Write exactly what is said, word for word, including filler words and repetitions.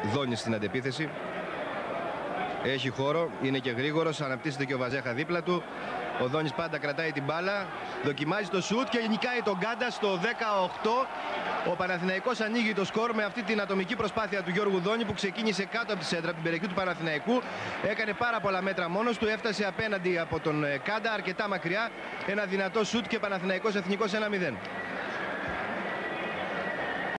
Δόνης στην αντεπίθεση. Έχει χώρο, είναι και γρήγορος, αναπτύσσεται και ο Βαζέχα δίπλα του. Ο Δόνης πάντα κρατάει την μπάλα, δοκιμάζει το σουτ και νικάει τον Γκάντα στο δεκαοκτώ. Ο Παναθηναϊκός ανοίγει το σκορ με αυτή την ατομική προσπάθεια του Γιώργου Δόνη, που ξεκίνησε κάτω από τη σέντρα, από την περιοχή του Παναθηναϊκού. Έκανε πάρα πολλά μέτρα μόνος του, έφτασε απέναντι από τον Γκάντα, αρκετά μακριά. Ένα δυνατό σουτ και Παναθηναϊκός Εθνικός ένα μηδέν.